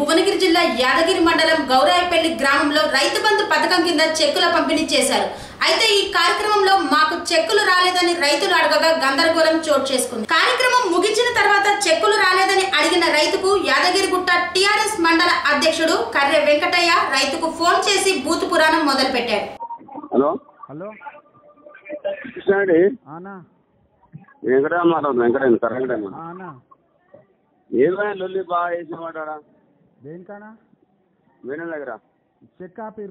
భువనగిరి జిల్లా యాదగిరి మండలం గౌరాయపల్లి గ్రామంలో రైతు బంధు పథకం కింద చెక్కుల పంపిణీ చేశారు. అయితే ఈ కార్యక్రమంలో మాకు చెక్కులు రాలేదని రైతులు అడగగా గందరగోళం చోటు చేసుకుంది. కార్యక్రమం ముగించిన తర్వాత చెక్కులు రాలేదని అడిగిన రైతుకు యాదగిరిగుట్ట టిఆర్ఎస్ మండల అధ్యక్షుడు కర్రె వెంకటయ్య రైతుకు ఫోన్ చేసి బూతు పురాణం మొదలు పెట్టారు. హలో హలో కృష్ణారెడ్డి అన్నా వెంకటయ్య కరెక్ట్ అన్నా ఏమైనా లొల్లి బాగా వేసి మాట్లాడా దేనికన్నా వేణం దగ్గర చెక్ ఆపిరు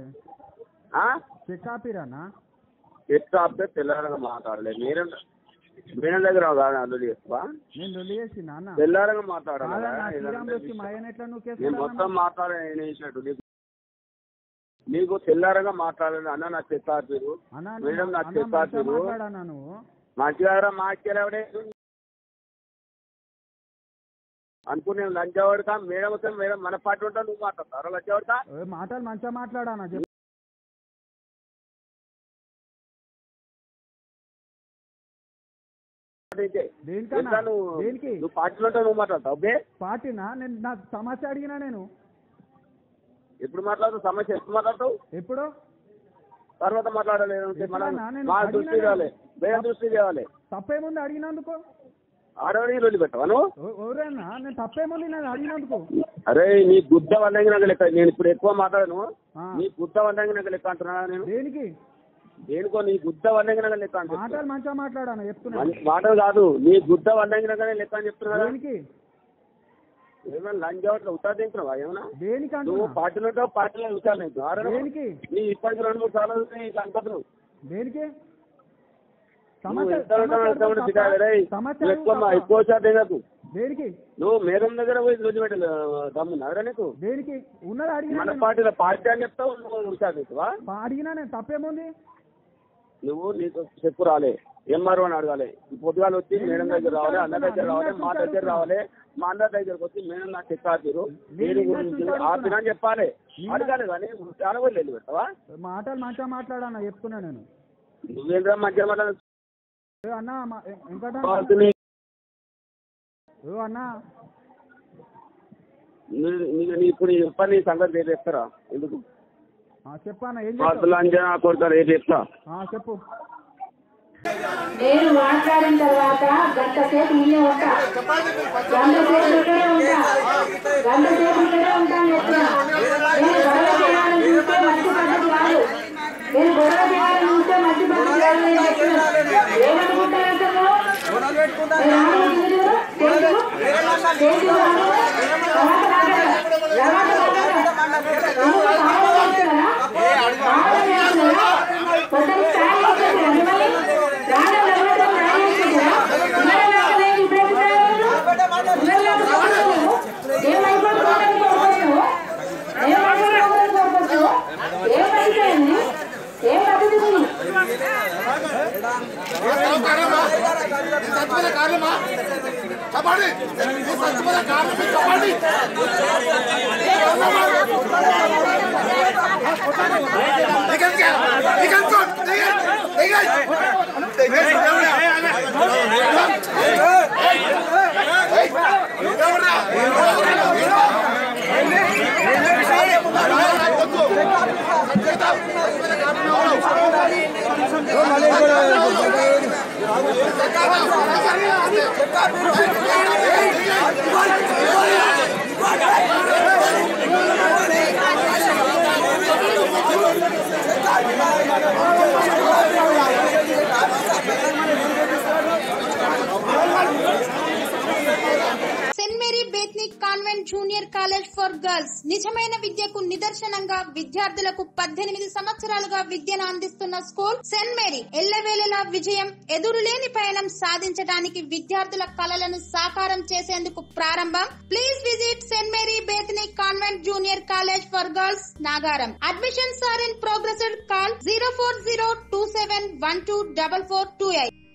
చెక్ ఆపిరన్నా చెక్ ఆపితే తెల్లారగా మాట్లాడలేదు మీరు వేణం దగ్గర కాదు లొల్లి ఎక్కువ నేను లొల్లి చేసిన అన్న తెల్లారగా మాట్లాడాలి నేను మొత్తం మాట్లాడే వేసినట్టు నీకు తెల్లారగా మాట్లాడాలి అన్న నా చెక్ ఆపిరు మేడం నా చెక్ ఆపిరు మంచిగా మాట్లాడే అనుకునే లంచవాడుకా మేడం వస్తే మేడం మన పార్టీ ఉంటా నువ్వు మాట్లాడతారా లంచవాడుకా మాటలు మంచిగా మాట్లాడానా నువ్వు పార్టీలో ఉంటా నువ్వు మాట్లాడతావు అబ్బే పార్టీనా నేను నాకు సమస్య అడిగినా నేను ఎప్పుడు మాట్లాడతావు సమస్య ఎప్పుడు మాట్లాడతావు ఎప్పుడు తర్వాత మాట్లాడలేదు మా దృష్టి కావాలి వేరే దృష్టి కావాలి తప్పేముంది అడిగినందుకు ఆడవాడికి రోజు పెట్టవా నువ్వు ఎవరైనా నేను తప్పేముంది నేను అడిగినందుకు అరే నీ గుద్ద వందంగి నాకు లెక్క నేను ఇప్పుడు ఎక్కువ మాట్లాడను నీ గుద్ద వందంగి నాకు లెక్క అంటున్నా నేను దేనికి దేనికో నీ గుద్ద వందంగి నాకు లెక్క అంటున్నా మాటలు మంచిగా మాట్లాడాను చెప్తున్నా మాటలు కాదు నీ గుద్ద వందంగి నాకు లెక్క అని చెప్తున్నా దేనికి ఏమైనా లంచ్ అవట్లేదు ఉత్తా తింటున్నావా ఏమన్నా దేనికి నువ్వు పార్టీలో ఉంటావు పార్టీలో ఉత్తాను దేనికి నీ ఇప్పటికి 2-3 సార్లు అనుకుంటున్నావు దేనికి ఎక్కువ శాతం నాకు దేనికి నువ్వు మేడం దగ్గర పోయి రోజు పెట్టాలి దమ్మున్నారా నీకు దేనికి ఉన్నది అడిగినా మన పార్టీలో పార్టీ అని చెప్తావు నువ్వు ఉత్సాహిస్తావా అడిగినా నేను తప్పేముంది నువ్వు నీకు చెప్పు రాలే ఎంఆర్ఓ అని అడగాలి పొద్దుగాలు వచ్చి మేడం దగ్గర రావాలి అన్న దగ్గర రావాలి మా దగ్గర రావాలి మా అన్న దగ్గరకు వచ్చి మేడం నాకు చెక్ ఆపిరు దీని గురించి ఆపినా అని చెప్పాలి అడగాలి కానీ అనవలేదు పెట్టవా మాటలు మంచిగా మాట్లాడాను చెప్తున్నా నేను నువ్వేంద్రా మంచిగా మాట్లాడ అన్నా అన్నా ఇప్పుడు చెప్పని సంగతి రేపు చెప్తారా ఎందుకు చెప్పానా అంజనా కొడతారు రేపు చెప్తా చెప్పు నేను మాట్లాడిన తర్వాత గంట సేపు నేనే ఉంటా గంట సేపు ఇక్కడే ఉంటాను చెప్తున్నా నేను గొడవ చేయాలని చూస్తే మంచి పద్ధతి కాదు నేను గొడవ చేయాలని చూస్తే మంచి పద్ధతి కాదు నేను చెప్తున్నా ఏమనుకుంటాను convent junior college for girls నిజమైన విద్యకు నిదర్శనంగా విద్యార్థులకు 18 సంవత్సరాలుగా విద్యను అందిస్తున్న స్కూల్ సెయింట్ మేరీ ఎల్లవేళలా విజయం ఎదురులేని పయనం సాధించడానికి విద్యార్థుల కలలను సాకారం చేసేందుకు ప్రారంభం. Please visit saint Mary Bethany convent junior college for girls Nagaram. Admissions are in progress. Call 04027124428.